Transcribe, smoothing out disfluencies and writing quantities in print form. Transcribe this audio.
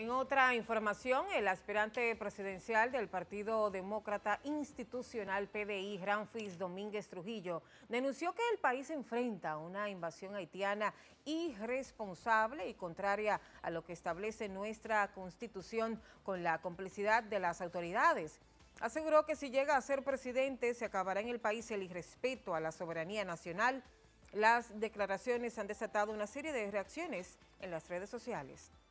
En otra información, el aspirante presidencial del Partido Demócrata Institucional PDI, Ramfis Domínguez Trujillo, denunció que el país enfrenta una invasión haitiana irresponsable y contraria a lo que establece nuestra Constitución, con la complicidad de las autoridades. Aseguró que si llega a ser presidente se acabará en el país el irrespeto a la soberanía nacional. Las declaraciones han desatado una serie de reacciones en las redes sociales.